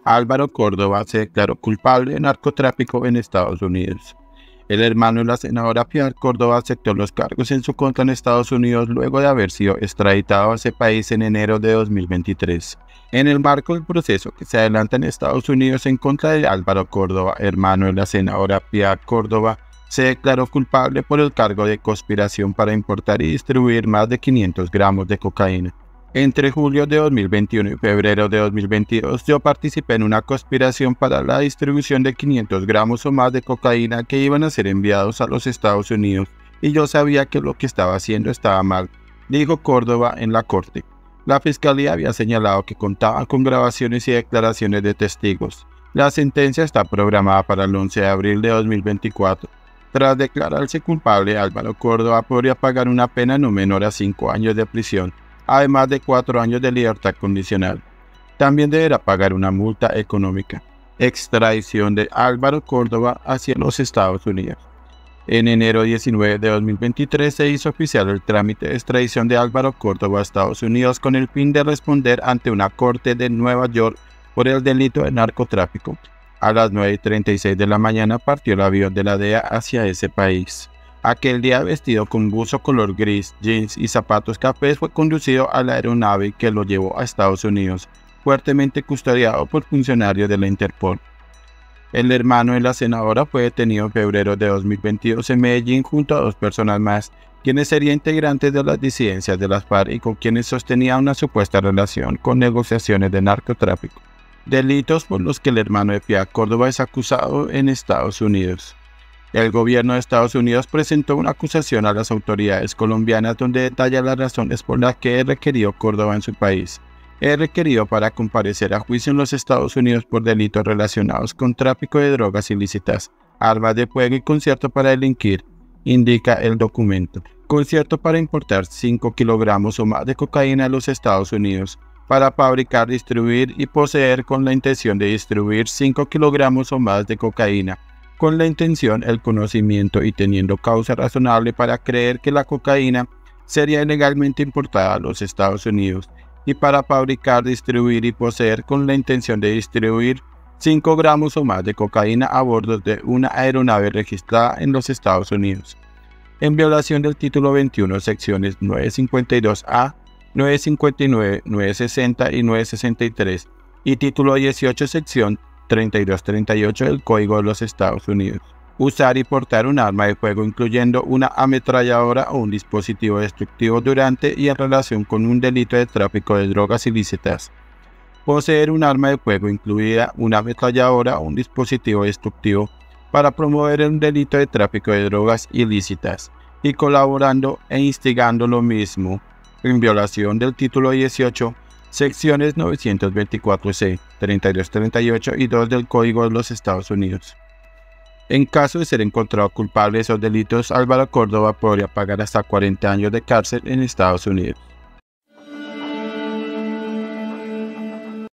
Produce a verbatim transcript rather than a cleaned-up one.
Álvaro Córdoba se declaró culpable de narcotráfico en Estados Unidos. El hermano de la senadora Pilar Córdoba aceptó los cargos en su contra en Estados Unidos luego de haber sido extraditado a ese país en enero de dos mil veintitrés. En el marco del proceso que se adelanta en Estados Unidos en contra de Álvaro Córdoba, hermano de la senadora Pilar Córdoba, se declaró culpable por el cargo de conspiración para importar y distribuir más de quinientos gramos de cocaína. Entre julio de dos mil veintiuno y febrero de dos mil veintidós, yo participé en una conspiración para la distribución de quinientos gramos o más de cocaína que iban a ser enviados a los Estados Unidos, y yo sabía que lo que estaba haciendo estaba mal, dijo Córdoba en la corte. La fiscalía había señalado que contaba con grabaciones y declaraciones de testigos. La sentencia está programada para el once de abril de dos mil veinticuatro. Tras declararse culpable, Álvaro Córdoba podría pagar una pena no menor a cinco años de prisión, además de cuatro años de libertad condicional. También deberá pagar una multa económica. Extradición de Álvaro Córdoba hacia los Estados Unidos. En enero diecinueve de dos mil veintitrés se hizo oficial el trámite de extradición de Álvaro Córdoba a Estados Unidos con el fin de responder ante una corte de Nueva York por el delito de narcotráfico. A las nueve y treinta y seis de la mañana partió el avión de la D E A hacia ese país. Aquel día, vestido con buzo color gris, jeans y zapatos cafés, fue conducido a la aeronave que lo llevó a Estados Unidos, fuertemente custodiado por funcionarios de la Interpol. El hermano de la senadora fue detenido en febrero de dos mil veintidós en Medellín junto a dos personas más, quienes serían integrantes de las disidencias de las FARC y con quienes sostenía una supuesta relación con negociaciones de narcotráfico. Delitos por los que el hermano de Pilar Córdoba es acusado en Estados Unidos. El gobierno de Estados Unidos presentó una acusación a las autoridades colombianas donde detalla las razones por las que es requerido Córdoba en su país. Es requerido para comparecer a juicio en los Estados Unidos por delitos relacionados con tráfico de drogas ilícitas, armas de fuego y concierto para delinquir, indica el documento. Concierto para importar cinco kilogramos o más de cocaína a los Estados Unidos, para fabricar, distribuir y poseer con la intención de distribuir cinco kilogramos o más de cocaína, con la intención, el conocimiento y teniendo causa razonable para creer que la cocaína sería ilegalmente importada a los Estados Unidos, y para fabricar, distribuir y poseer con la intención de distribuir cinco gramos o más de cocaína a bordo de una aeronave registrada en los Estados Unidos, en violación del título veintiuno, secciones novecientos cincuenta y dos A, novecientos cincuenta y nueve, novecientos sesenta y novecientos sesenta y tres, y título dieciocho, sección treinta y dos treinta y ocho del Código de los Estados Unidos. Usar y portar un arma de fuego incluyendo una ametralladora o un dispositivo destructivo durante y en relación con un delito de tráfico de drogas ilícitas. Poseer un arma de fuego incluida una ametralladora o un dispositivo destructivo para promover un delito de tráfico de drogas ilícitas y colaborando e instigando lo mismo en violación del título dieciocho, secciones novecientos veinticuatro C, treinta y dos treinta y ocho y dos del Código de los Estados Unidos. En caso de ser encontrado culpable de esos delitos, Álvaro Córdoba podría pagar hasta cuarenta años de cárcel en Estados Unidos.